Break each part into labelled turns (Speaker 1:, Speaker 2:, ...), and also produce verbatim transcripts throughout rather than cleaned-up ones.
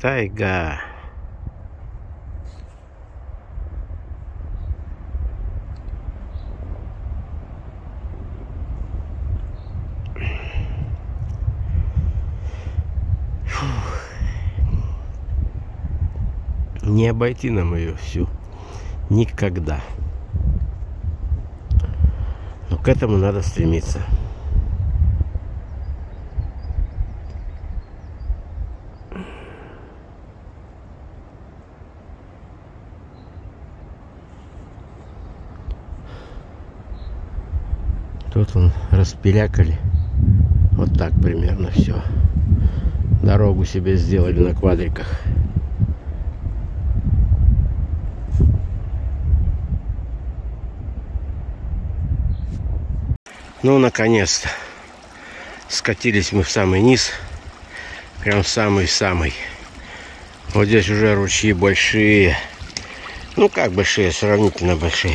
Speaker 1: Тайга. Фух. Не обойти нам ее всю. Никогда. Но к этому надо стремиться. Тут вон распилякали. Вот так примерно все. Дорогу себе сделали на квадриках. Ну, наконец-то. Скатились мы в самый низ. Прям самый-самый. Вот здесь уже ручьи большие. Ну, как большие, сравнительно большие.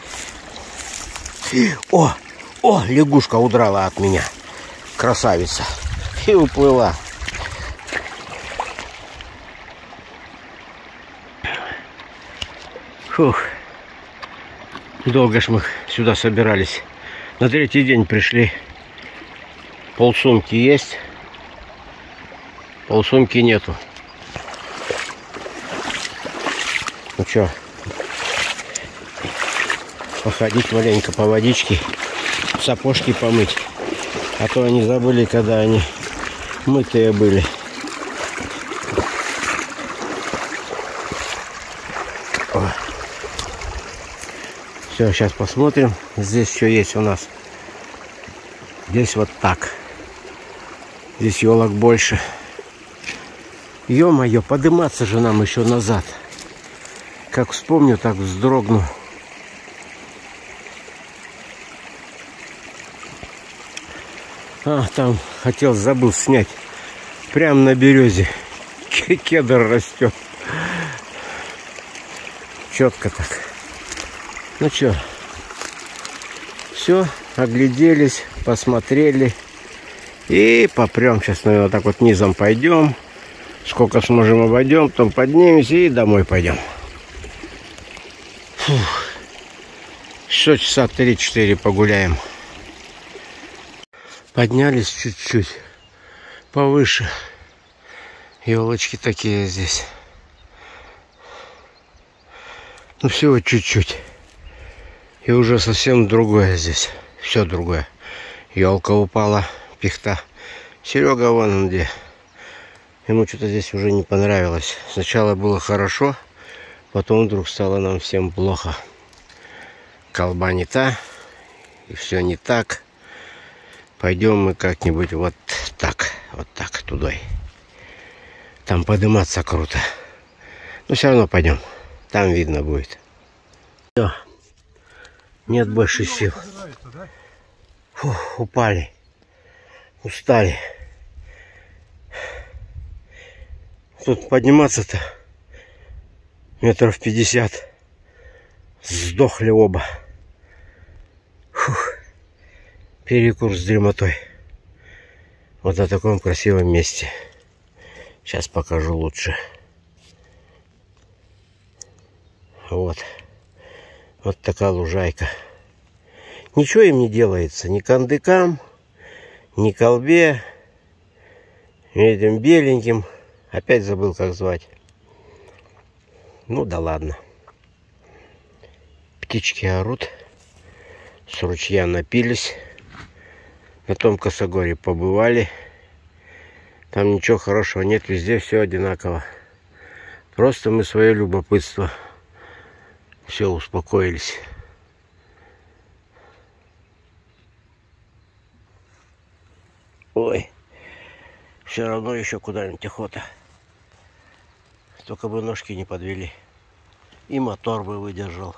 Speaker 1: О! О, лягушка удрала от меня. Красавица. И уплыла. Фух. Долго ж мы сюда собирались. На третий день пришли. Полсумки есть. Полсумки нету. Ну что? Походить маленько по водичке. Сапожки помыть. А то они забыли, когда они мытые были. Все, сейчас посмотрим. Здесь что есть у нас. Здесь вот так. Здесь елок больше. Ё-моё, подниматься же нам еще назад. Как вспомню, так вздрогну. А, там хотел, забыл снять. Прямо на березе кедр растет. Четко так. Ну что, все, огляделись, посмотрели. И попрем. Сейчас, наверное, так вот низом пойдем. Сколько сможем обойдем, потом поднимемся и домой пойдем. Фух. Еще часа три-четыре погуляем. Поднялись чуть-чуть повыше. Елочки такие здесь. Ну всего чуть-чуть. И уже совсем другое здесь. Все другое. Елка упала, пихта. Серега вон он где. Ему что-то здесь уже не понравилось. Сначала было хорошо, потом вдруг стало нам всем плохо. Колба не та, и все не так. Пойдем мы как-нибудь вот так, вот так туда. Там подниматься круто. Но все равно пойдем. Там видно будет. Все. Нет больше сил. Фух, упали. Устали. Тут подниматься-то метров пятьдесят. Сдохли оба. Фух. Перекур с дремотой. Вот на таком красивом месте. Сейчас покажу лучше. Вот. Вот такая лужайка. Ничего им не делается. Ни кандыкам, ни колбе, ни этим беленьким. Опять забыл, как звать. Ну да ладно. Птички орут. С ручья напились. На том косогоре побывали. Там ничего хорошего нет. Везде все одинаково. Просто мы свое любопытство. Все, успокоились. Ой. Все равно еще куда-нибудь охота. Только бы ножки не подвели. И мотор бы выдержал.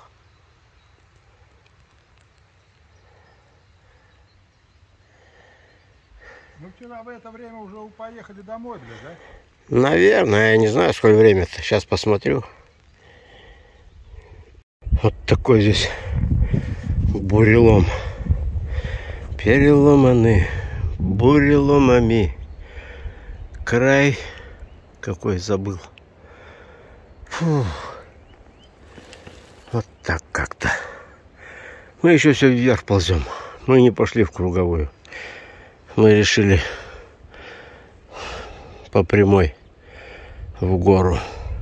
Speaker 2: Мы вчера в это время уже поехали домой, да?
Speaker 1: Наверное, я не знаю, сколько времени-то. Сейчас посмотрю. Вот такой здесь бурелом. Переломаны буреломами. Край какой забыл. Фу. Вот так как-то. Мы еще все вверх ползем. Мы не пошли в круговую. Мы решили по прямой в гору.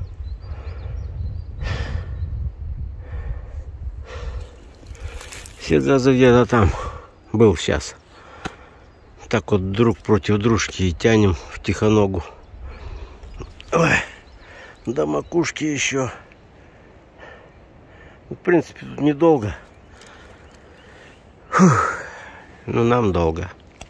Speaker 1: Всегда где-то там был сейчас. Так вот друг против дружки и тянем в тихоногу. Ой, до макушки еще. В принципе, тут недолго. Фух. Ну, нам долго.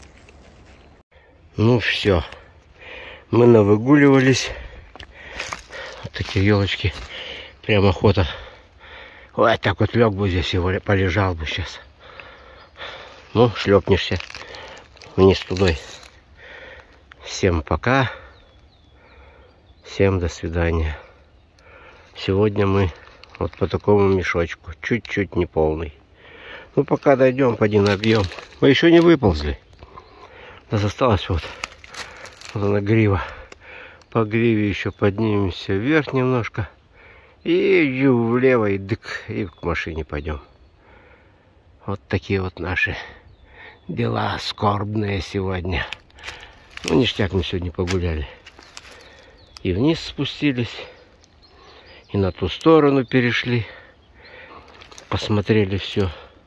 Speaker 1: Ну, все. Мы навыгуливались. Вот такие елочки. Прям охота. Ой, так вот лег бы здесь и полежал бы сейчас. Ну, шлепнешься вниз тудой. Всем пока. Всем до свидания. Сегодня мы вот по такому мешочку. Чуть-чуть не полный. Ну, пока дойдем, поди набьем. Мы еще не выползли. У нас осталось вот, вот она грива. По гриве еще поднимемся вверх немножко. И влево, и дык, и к машине пойдем. Вот такие вот наши дела скорбные сегодня. Ну, ништяк мы сегодня погуляли. И вниз спустились, и на ту сторону перешли. Посмотрели все,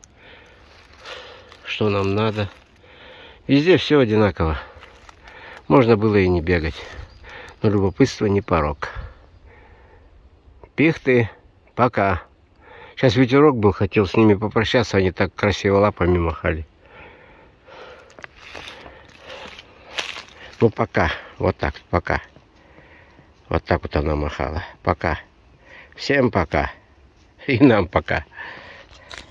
Speaker 1: что нам надо. Везде все одинаково. Можно было и не бегать. Но любопытство не порок. Пихты, пока. Сейчас ветерок был, хотел с ними попрощаться, они так красиво лапами махали. Ну, пока. Вот так, пока. Вот так вот она махала. Пока. Всем пока. И нам пока.